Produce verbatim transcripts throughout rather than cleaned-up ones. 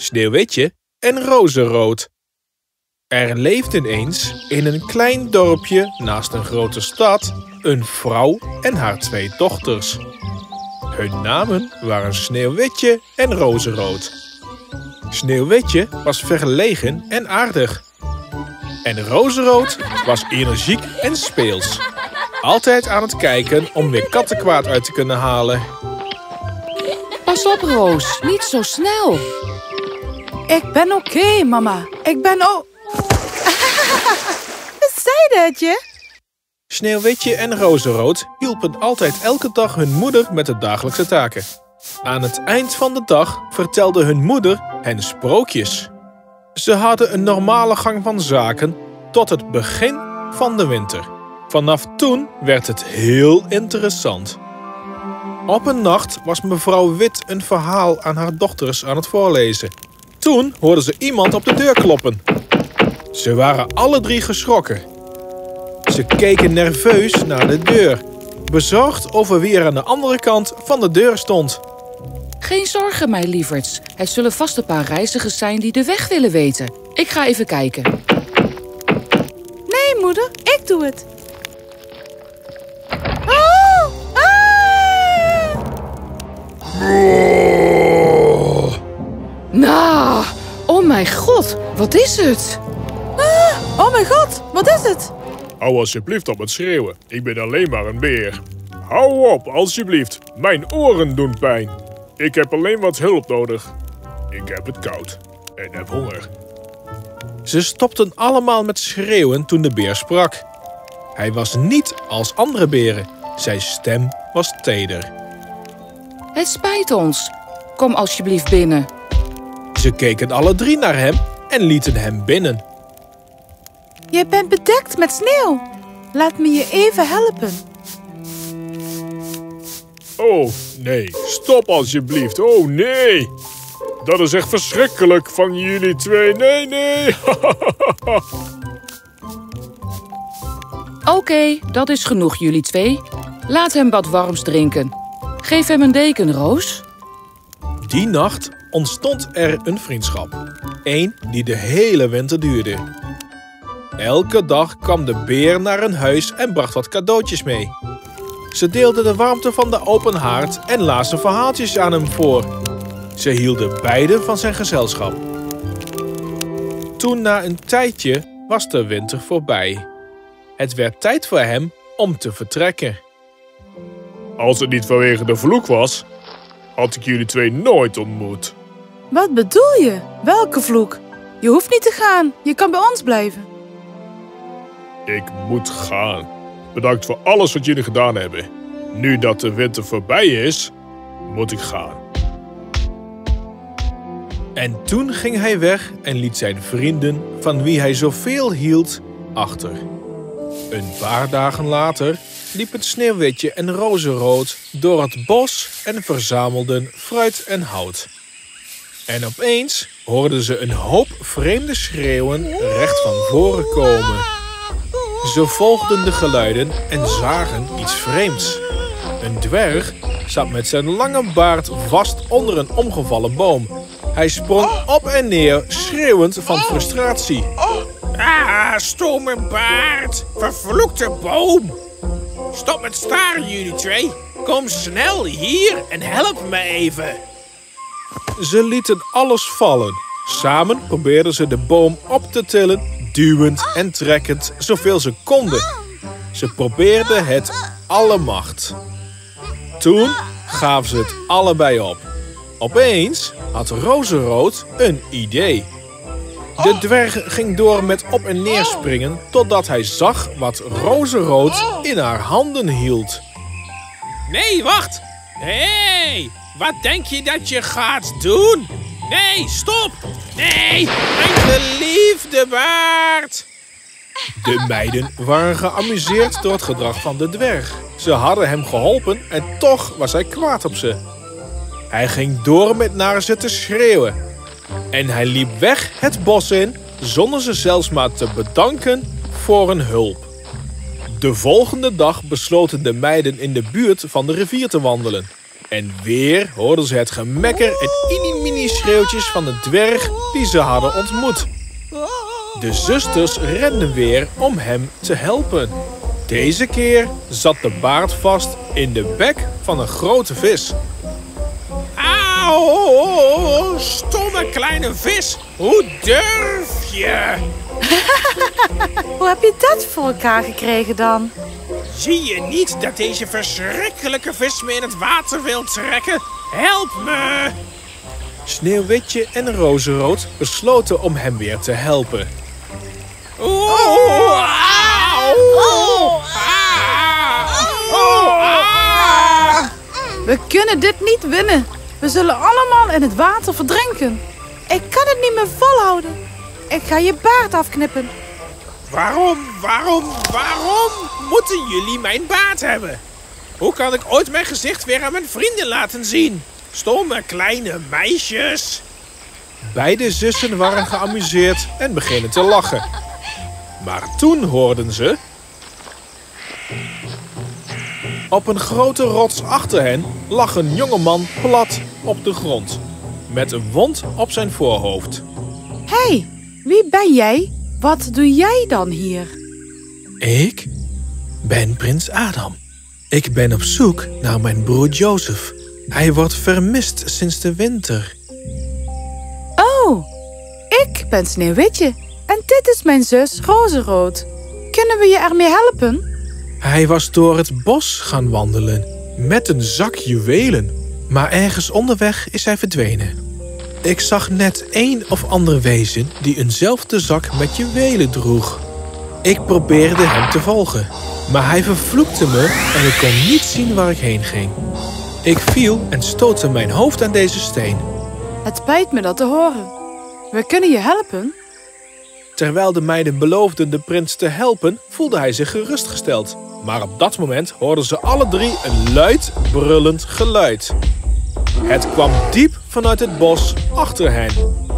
Sneeuwwitje en Rozenrood. Er leefden eens in een klein dorpje naast een grote stad een vrouw en haar twee dochters. Hun namen waren Sneeuwwitje en Rozenrood. Sneeuwwitje was verlegen en aardig. En Rozenrood was energiek en speels. Altijd aan het kijken om weer kattenkwaad uit te kunnen halen. Pas op, Roos. Niet zo snel. Ik ben oké, okay, mama. Ik ben o... Wat zei dat je? Sneeuwwitje en Rozenrood hielpen altijd elke dag hun moeder met de dagelijkse taken. Aan het eind van de dag vertelde hun moeder hen sprookjes. Ze hadden een normale gang van zaken tot het begin van de winter. Vanaf toen werd het heel interessant. Op een nacht was mevrouw Wit een verhaal aan haar dochters aan het voorlezen. Toen hoorden ze iemand op de deur kloppen. Ze waren alle drie geschrokken. Ze keken nerveus naar de deur, bezorgd over wie er aan de andere kant van de deur stond. Geen zorgen, mijn lieverds. Het zullen vast een paar reizigers zijn die de weg willen weten. Ik ga even kijken. Nee, moeder, ik doe het. Oh! Ah! Oh. Nou, oh mijn god, wat is het? Ah, oh mijn god, wat is het? Hou alsjeblieft op met schreeuwen. Ik ben alleen maar een beer. Hou op, alsjeblieft. Mijn oren doen pijn. Ik heb alleen wat hulp nodig. Ik heb het koud en heb honger. Ze stopten allemaal met schreeuwen toen de beer sprak. Hij was niet als andere beren. Zijn stem was teder. Het spijt ons. Kom alsjeblieft binnen. Ze keken alle drie naar hem en lieten hem binnen. Je bent bedekt met sneeuw. Laat me je even helpen. Oh, nee. Stop alsjeblieft. Oh, nee. Dat is echt verschrikkelijk van jullie twee. Nee, nee. Oké, okay, dat is genoeg, jullie twee. Laat hem wat warms drinken. Geef hem een deken, Roos. Die nacht ontstond er een vriendschap. Eén die de hele winter duurde. Elke dag kwam de beer naar hun huis en bracht wat cadeautjes mee. Ze deelden de warmte van de open haard en lazen verhaaltjes aan hem voor. Ze hielden beiden van zijn gezelschap. Toen na een tijdje was de winter voorbij. Het werd tijd voor hem om te vertrekken. Als het niet vanwege de vloek was, had ik jullie twee nooit ontmoet. Wat bedoel je? Welke vloek? Je hoeft niet te gaan. Je kan bij ons blijven. Ik moet gaan. Bedankt voor alles wat jullie gedaan hebben. Nu dat de winter voorbij is, moet ik gaan. En toen ging hij weg en liet zijn vrienden, van wie hij zoveel hield, achter. Een paar dagen later liepen Sneeuwwitje en Rozenrood door het bos en verzamelden fruit en hout. En opeens hoorden ze een hoop vreemde schreeuwen recht van voren komen. Ze volgden de geluiden en zagen iets vreemds. Een dwerg zat met zijn lange baard vast onder een omgevallen boom. Hij sprong op en neer, schreeuwend van frustratie. Ah, stomme baard! Vervloekte boom! Stop met staren, jullie twee. Kom snel hier en help me even. Ze lieten alles vallen. Samen probeerden ze de boom op te tillen, duwend en trekkend zoveel ze konden. Ze probeerden het alle macht. Toen gaven ze het allebei op. Opeens had Rozenrood een idee. De dwerg ging door met op en neer springen totdat hij zag wat Rozenrood in haar handen hield. Nee, wacht! Nee! Wat denk je dat je gaat doen? Nee, stop! Nee, mijn geliefde baard! De meiden waren geamuseerd door het gedrag van de dwerg. Ze hadden hem geholpen en toch was hij kwaad op ze. Hij ging door met naar ze te schreeuwen. En hij liep weg het bos in, zonder ze zelfs maar te bedanken voor hun hulp. De volgende dag besloten de meiden in de buurt van de rivier te wandelen. En weer hoorden ze het gemekker en mini-mini schreeuwtjes van de dwerg die ze hadden ontmoet. De zusters renden weer om hem te helpen. Deze keer zat de baard vast in de bek van een grote vis. Auw, stomme kleine vis. Hoe durf je? Hoe heb je dat voor elkaar gekregen dan? Zie je niet dat deze verschrikkelijke vis me in het water wil trekken? Help me! Sneeuwwitje en Rozenrood besloten om hem weer te helpen. Oeh, auw, oeh, auw, ah. We kunnen dit niet winnen. We zullen allemaal in het water verdrinken. Ik kan het niet meer volhouden. Ik ga je baard afknippen. Waarom, waarom, waarom moeten jullie mijn baard hebben? Hoe kan ik ooit mijn gezicht weer aan mijn vrienden laten zien? Stomme kleine meisjes. Beide zussen waren geamuseerd en beginnen te lachen. Maar toen hoorden ze... Op een grote rots achter hen lag een jongeman plat op de grond. Met een wond op zijn voorhoofd. Hé, hey, wie ben jij? Wat doe jij dan hier? Ik ben prins Adam. Ik ben op zoek naar mijn broer Joseph. Hij wordt vermist sinds de winter. Oh, ik ben Sneeuwwitje. En dit is mijn zus Rozenrood. Kunnen we je ermee helpen? Hij was door het bos gaan wandelen met een zak juwelen. Maar ergens onderweg is hij verdwenen. Ik zag net een of ander wezen die eenzelfde zak met juwelen droeg. Ik probeerde hem te volgen, maar hij vervloekte me en ik kon niet zien waar ik heen ging. Ik viel en stootte mijn hoofd aan deze steen. Het spijt me dat te horen. We kunnen je helpen. Terwijl de meiden beloofden de prins te helpen, voelde hij zich gerustgesteld. Maar op dat moment hoorden ze alle drie een luid, brullend geluid. Het kwam diep vanuit het bos achter hen.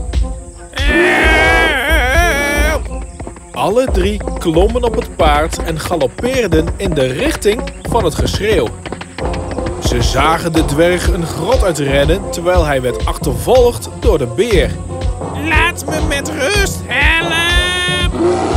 Alle drie klommen op het paard en galoppeerden in de richting van het geschreeuw. Ze zagen de dwerg een grot uitrennen terwijl hij werd achtervolgd door de beer. Laat me met rust, help!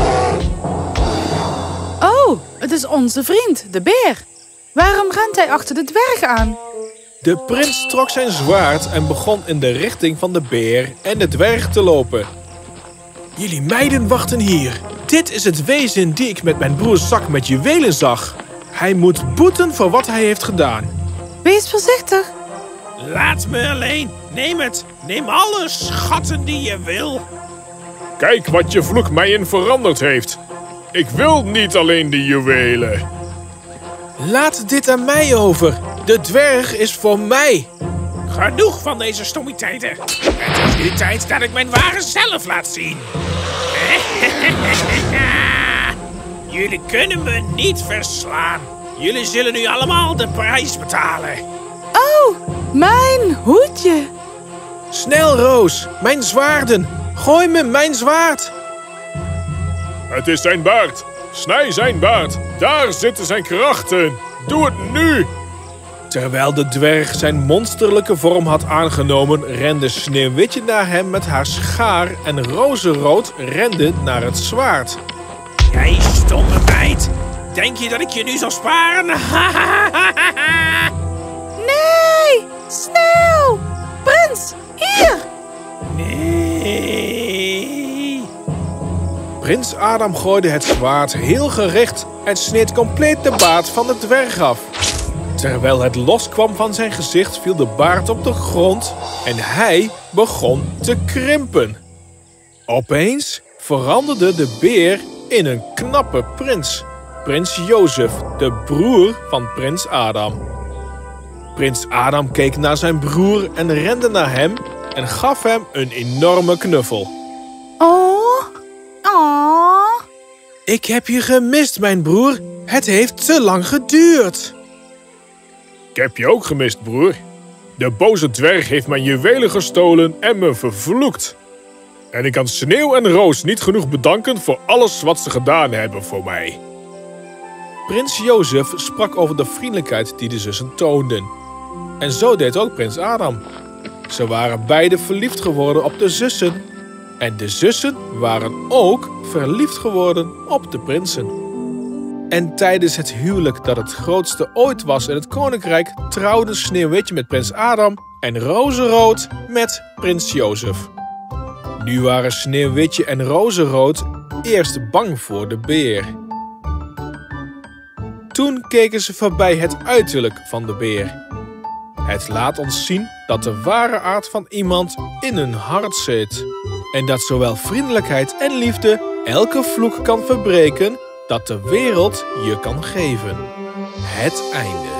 Oh, het is onze vriend, de beer. Waarom rent hij achter de dwerg aan? De prins trok zijn zwaard en begon in de richting van de beer en de dwerg te lopen. Jullie meiden wachten hier. Dit is het wezen die ik met mijn broers zak met juwelen zag. Hij moet boeten voor wat hij heeft gedaan. Wees voorzichtig. Laat me alleen. Neem het. Neem alle schatten die je wil. Kijk wat je vloek mij in veranderd heeft. Ik wil niet alleen de juwelen. Laat dit aan mij over. De dwerg is voor mij. Genoeg van deze stommiteiten. Het is nu tijd dat ik mijn ware zelf laat zien. Jullie kunnen me niet verslaan. Jullie zullen nu allemaal de prijs betalen. Oh, mijn hoedje. Snel, Roos. Mijn zwaarden. Gooi me mijn zwaard. Het is zijn baard. Snij zijn baard. Daar zitten zijn krachten. Doe het nu. Terwijl de dwerg zijn monsterlijke vorm had aangenomen, rende Sneeuwwitje naar hem met haar schaar en Rozenrood rende naar het zwaard. Jij stomme meid. Denk je dat ik je nu zal sparen? Nee, sneeuw. Prins, hier. Nee. Prins Adam gooide het zwaard heel gericht en sneed compleet de baard van de dwerg af. Terwijl het loskwam van zijn gezicht viel de baard op de grond en hij begon te krimpen. Opeens veranderde de beer in een knappe prins. Prins Jozef, de broer van prins Adam. Prins Adam keek naar zijn broer en rende naar hem en gaf hem een enorme knuffel. Oh, oh. Ik heb je gemist, mijn broer. Het heeft te lang geduurd. Ik heb je ook gemist, broer. De boze dwerg heeft mijn juwelen gestolen en me vervloekt. En ik kan Sneeuw en Roos niet genoeg bedanken voor alles wat ze gedaan hebben voor mij. Prins Jozef sprak over de vriendelijkheid die de zussen toonden. En zo deed ook prins Adam. Ze waren beide verliefd geworden op de zussen. En de zussen waren ook verliefd geworden op de prinsen. En tijdens het huwelijk dat het grootste ooit was in het koninkrijk, trouwden Sneeuwwitje met prins Adam en Rozenrood met prins Jozef. Nu waren Sneeuwwitje en Rozenrood eerst bang voor de beer. Toen keken ze voorbij het uiterlijk van de beer. Het laat ons zien dat de ware aard van iemand in een hart zit. En dat zowel vriendelijkheid en liefde elke vloek kan verbreken dat de wereld je kan geven. Het einde.